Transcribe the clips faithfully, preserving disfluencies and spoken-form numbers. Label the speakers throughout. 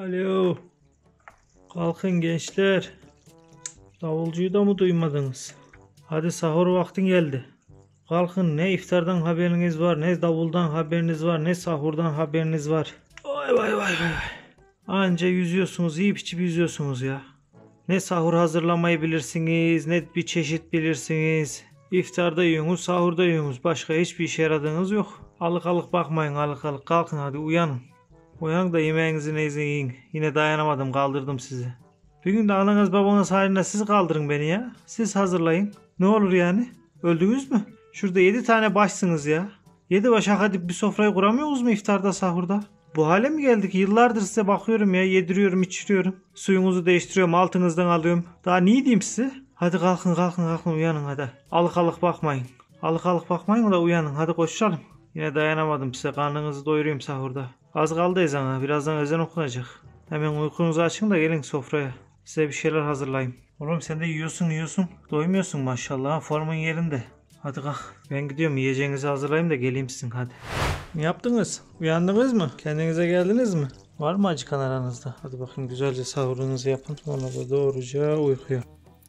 Speaker 1: Alo. Kalkın gençler. Davulcuyu da mı duymadınız? Hadi sahur vaktin geldi. Kalkın, ne iftardan haberiniz var, ne davuldan haberiniz var, ne sahurdan haberiniz var. Vay vay vay vay. Anca yüzüyorsunuz, yiyip içip yüzüyorsunuz ya. Ne sahur hazırlamayı bilirsiniz, ne bir çeşit bilirsiniz. İftarda yiyorsunuz, sahurda yiyorsunuz. Başka hiçbir işe yaradığınız yok. Alık alık bakmayın, alık alık. Kalkın hadi, uyanın. Uyanın da yemeğinizi neyse yiyin. Yine dayanamadım, kaldırdım sizi. Bir gün de ananız babanız haline siz kaldırın beni ya. Siz hazırlayın. Ne olur yani? Öldünüz mü? Şurada yedi tane başsınız ya. Yedi baş hak bir sofrayı kuramıyoruz mu iftarda sahurda? Bu hale mi geldik? Yıllardır size bakıyorum ya. Yediriyorum, içiriyorum. Suyunuzu değiştiriyorum, altınızdan alıyorum. Daha ne diyeyim size? Hadi kalkın kalkın kalkın, uyanın hadi. Alık alık bakmayın. Alık alık bakmayın da uyanın. Hadi koşalım. Yine dayanamadım size. Karnınızı doyurayım sahurda. Az kaldı ezana. Birazdan ezan okunacak. Hemen uykunuzu açın da gelin sofraya. Size bir şeyler hazırlayayım. Oğlum sen de yiyorsun yiyorsun. Doymuyorsun maşallah. Formun yerinde. Hadi kalk. Ben gidiyorum, yiyeceğinizi hazırlayayım da geleyim sizin hadi. Ne yaptınız? Uyandınız mı? Kendinize geldiniz mi? Var mı acıkan aranızda? Hadi bakın, güzelce sahurunuzu yapın. Sonra da doğruca uykuya.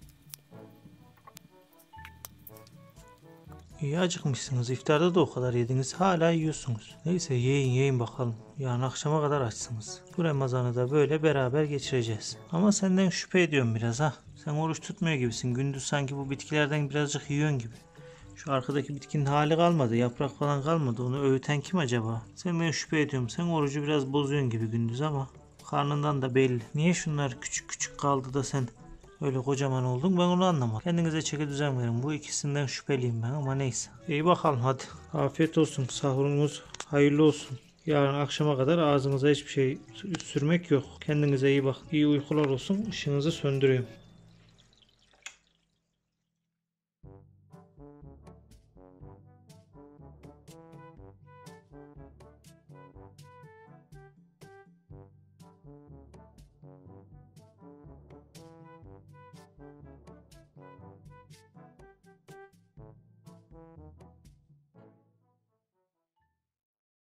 Speaker 1: İyi acıkmışsınız. İftarda da o kadar yediniz. Hala yiyorsunuz. Neyse yiyin yiyin bakalım. Yarın akşama kadar açsınız. Bu Ramazan'ı da böyle beraber geçireceğiz. Ama senden şüphe ediyorum biraz ha. Sen oruç tutmuyor gibisin. Gündüz sanki bu bitkilerden birazcık yiyorsun gibi. Şu arkadaki bitkinin hali kalmadı. Yaprak falan kalmadı. Onu öğüten kim acaba? Senden şüphe ediyorum. Sen orucu biraz bozuyorsun gibi gündüz ama karnından da belli. Niye şunlar küçük küçük kaldı da sen öyle kocaman oldun, ben onu anlamadım. Kendinize çeki düzen verin. Bu ikisinden şüpheliyim ben ama neyse. İyi bakalım hadi. Afiyet olsun. Sahurunuz hayırlı olsun. Yarın akşama kadar ağzınıza hiçbir şey sürmek yok. Kendinize iyi bakın. İyi uykular olsun. Işığınızı söndürüyorum.